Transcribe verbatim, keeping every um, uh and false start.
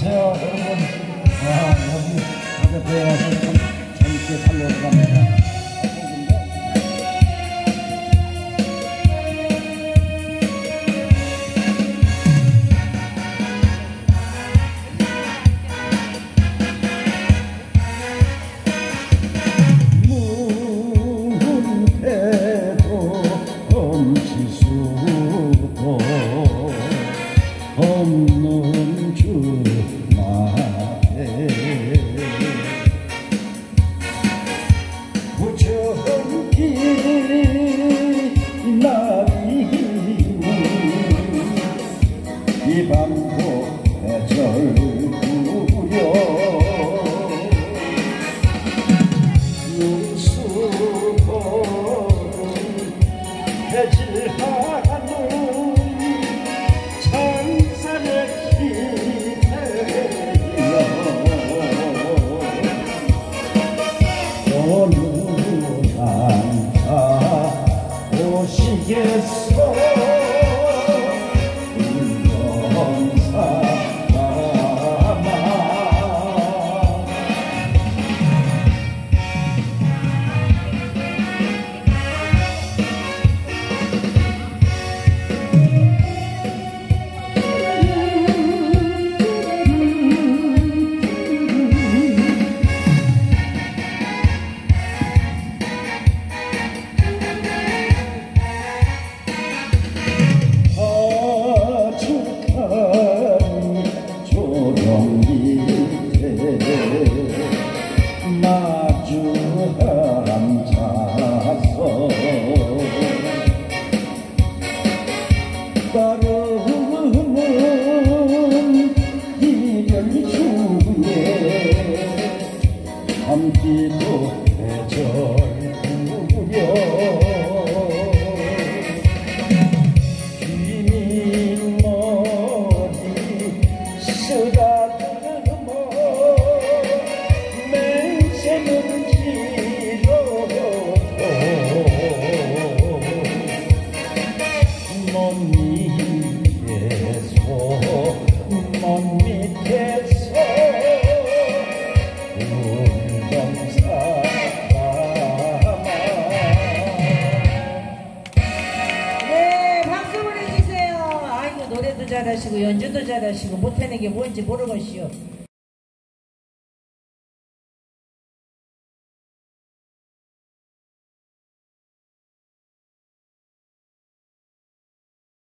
안녕하세요 여러분. 아, 여기 가족들에 와서 참 재밌게 살려고 합니다. 문패도 엄지수도 없는 주말에 무척기 나비니 이 밤도 해절구려 눈수고는 해질하는 찬산의 기대여 어느 한가 오시겠어 마주 앉아서 따르는 이별 중에 함께도 해절구려 뒷머리 쓰다듬어 맹세는 길어도 먼 밑에서 먼 밑에서 울던 사람아. 네, 박수 보내주세요. 아이고, 노래도 잘하시고 연주도 잘하시고 못하는 게 뭔지 모르겠시오.